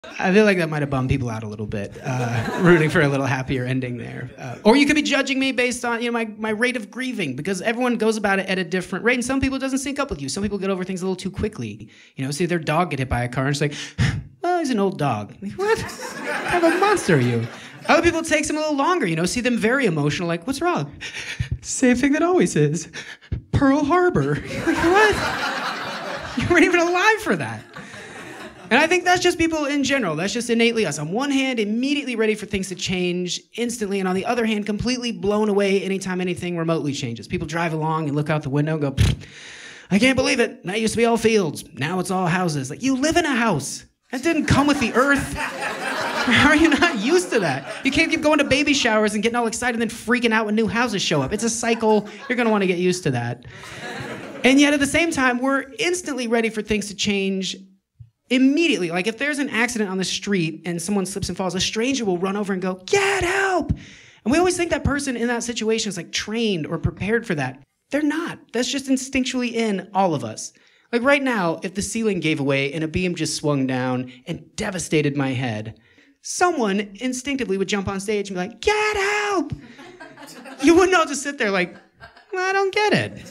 I feel like that might have bummed people out a little bit, rooting for a little happier ending there. Or you could be judging me based on my rate of grieving, because everyone goes about it at a different rate, and some people it doesn't sync up with you. Some people get over things a little too quickly. See their dog get hit by a car, and it's like, well, he's an old dog. Like, what? What kind of a monster are you? Other people it takes them a little longer, see them very emotional, like, what's wrong? Same thing that always is. Pearl Harbor. Like, what? You weren't even alive for that. And I think that's just people in general. That's just innately us. On one hand, immediately ready for things to change instantly, and on the other hand, completely blown away anytime anything remotely changes. People drive along and look out the window and go, I can't believe it. That used to be all fields. Now it's all houses. Like, you live in a house. That didn't come with the earth. How are you not used to that? You can't keep going to baby showers and getting all excited and then freaking out when new houses show up. It's a cycle. You're going to want to get used to that. And yet at the same time, we're instantly ready for things to change immediately. Like if there's an accident on the street and someone slips and falls, a stranger will run over and go, get help! And we always think that person in that situation is like trained or prepared for that. They're not. That's just instinctually in all of us. Like right now, if the ceiling gave away and a beam just swung down and devastated my head, someone instinctively would jump on stage and be like, get help! You wouldn't all just sit there like, well, I don't get it.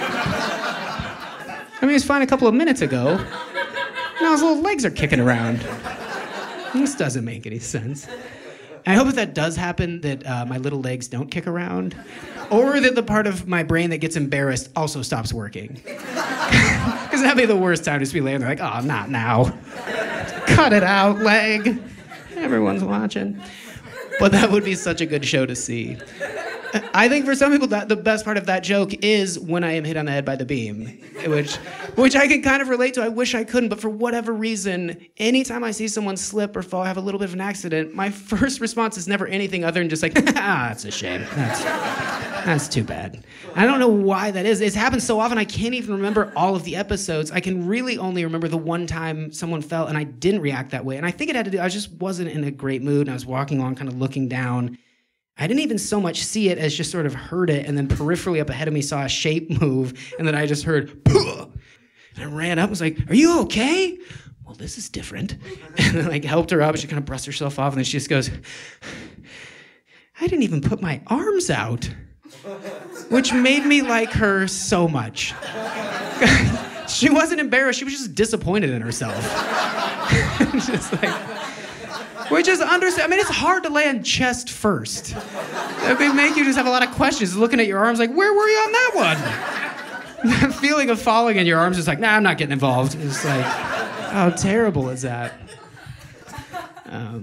I mean, it was fine a couple of minutes ago. Now his little legs are kicking around. This doesn't make any sense. I hope if that does happen, that my little legs don't kick around, or that the part of my brain that gets embarrassed also stops working. Because that'd be the worst time to just be laying there like, oh, not now. Cut it out, leg. Everyone's watching. But that would be such a good show to see. I think for some people, the best part of that joke is when I am hit on the head by the beam, which I can kind of relate to. I wish I couldn't, but for whatever reason, anytime I see someone slip or fall, have a little bit of an accident, my first response is never anything other than just like, that's a shame. That's too bad. I don't know why that is. It's happened so often I can't even remember all of the episodes. I can really only remember the one time someone fell and I didn't react that way. And I think it had to do, I just wasn't in a great mood, and I was walking along kind of looking down. I didn't even so much see it as just sort of heard it, and then peripherally up ahead of me saw a shape move, and then I just heard, Puh! And I ran up and was like, are you okay? Well, this is different. And then helped her up, and she kind of brushed herself off, and then she just goes, I didn't even put my arms out. Which made me like her so much. She wasn't embarrassed, she was just disappointed in herself. Just which is understand. I mean, it's hard to land chest first. It would make you just have a lot of questions. Looking at your arms, like, where were you on that one? The feeling of falling in your arms is like, nah, I'm not getting involved. It's like, how terrible is that?